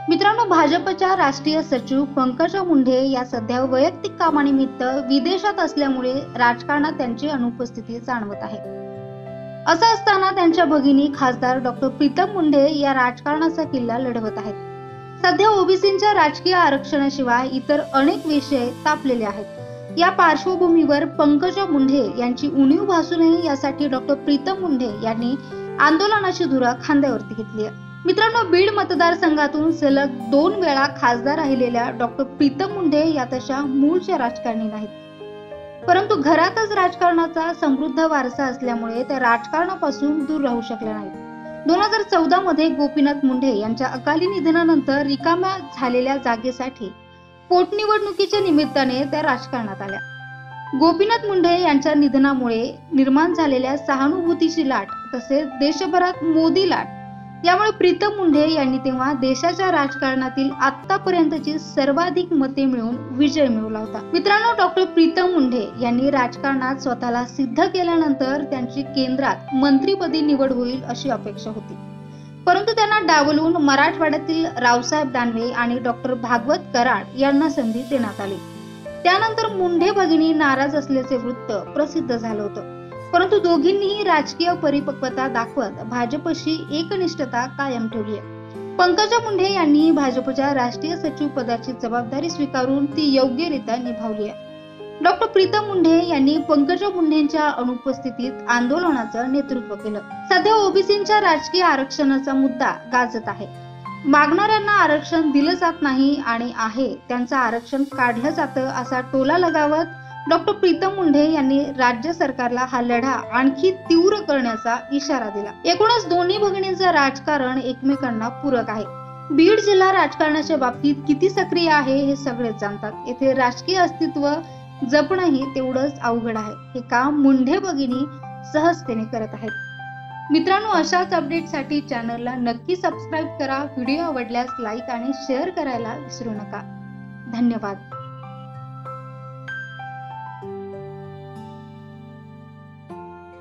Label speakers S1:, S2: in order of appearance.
S1: मित्रांनो, भाजपच्या राष्ट्रीय सचिव पंकजा मुंडे या सध्या वैयक्तिक कामानिमित्त विदेशात असल्यामुळे राजकारणात त्यांची अनुपस्थिती जाणवत आहे। असं असताना त्यांच्या भगिनी खासदार डॉक्टर प्रीतम मुंडे या राजकारणाचा किल्ला लढवत आहेत। सध्या ओबीसींच्या राजकीय आरक्षणाशिवाय इतर अनेक विषय तापलेले आहेत। या पार्श्वभूमीवर पंकजा मुंडे यांची उणीव भासू नये यासाठी डॉक्टर प्रीतम मुंडे यांनी आंदोलनाची धुरा खांद्यावरती घेतली आहे। मित्रांनो, बीड मतदारसंघातून सलग 2 वेळा खासदार राहिलेल्या डॉक्टर प्रीतम मुंडे या तशा मूळच्या राजकारणी नाहीत, परंतु घरातच राजकारणाचा समृद्ध वारसा असल्यामुळे त्या राजकारणापासून दूर राहू शकल्या नाहीत। 2014 मध्ये गोपीनाथ मुंडे यांच्या अकाली निधनानंतर रिकाम्या झालेल्या जागेसाठी पोटनिवडणुकीच्या निमित्ताने त्या राजकारणात आल्या। गोपीनाथ मुंडे यांच्या निधनामुळे निर्माण झालेल्या सहानुभूतीची लाट तसेच देशभरात मोदी लाट यामुळे प्रीतम मुंडे यांनी तेव्हा देशाच्या राजकारणातील आतापर्यंतची सर्वाधिक मते मिळवून विजय मिळवला होता। मित्रांनो, डॉक्टर प्रीतम मुंडे यांनी राजकारणात स्वतःला सिद्ध केल्यानंतर त्यांची केंद्रात मंत्रीपदी निवड होईल अशी अपेक्षा होती, परंतु त्यांना डावलून मराठवाड्यातील रावसाहेब दानवे आणि डॉक्टर भागवत कराड यांना संधी देण्यात आली। त्यानंतर मुंडे भगिनी नाराज असल्याचे वृत्त प्रसिद्ध झालं होतं, परंतु दोघींनीही राजकीय परिपक्वता दाखवत भाजपशी एकनिष्ठता कायम ठेवली आहे। पंकजा मुंडे यांनी भाजपच्या राष्ट्रीय सचिव पदाची जबाबदारी स्वीकारून ती योग्यरित्या निभावली आहे। डॉक्टर प्रीतम मुंडे यांनी पंकजा मुंडेंच्या अनुपस्थितीत आंदोलनाचं नेतृत्व केलं। सध्या ओबीसींच्या राजकीय आरक्षणाचा मुद्दा गाजत आहे। मागणाऱ्यांना आरक्षण दिलं जात नाही आणि आहे त्यांचं आरक्षण काढलं जातं असा टोला लगावत डॉक्टर प्रीतम मुंडे यांनी राज्य सरकारला हा लढा आणखी तीव्र करण्याचा इशारा दिला। एकूणच दोन्ही भगिनींचं राजकारण एकमेकांना पूरक आहे। बीड जिल्हा राजकारणाच्या बाबतीत किती सक्रिय आहे हे सगळेच जाणतात। येथे राजकीय अस्तित्व जपणंही तेवढंच अवघड आहे। हे काम मुंडे भगिनी सहजतेने करत आहेत। मित्रांनो, अशाच अपडेटसाठी चॅनलला नक्की सबस्क्राईब करा। व्हिडिओ आवडल्यास लाईक आणि शेअर करायला विसरू नका। धन्यवाद।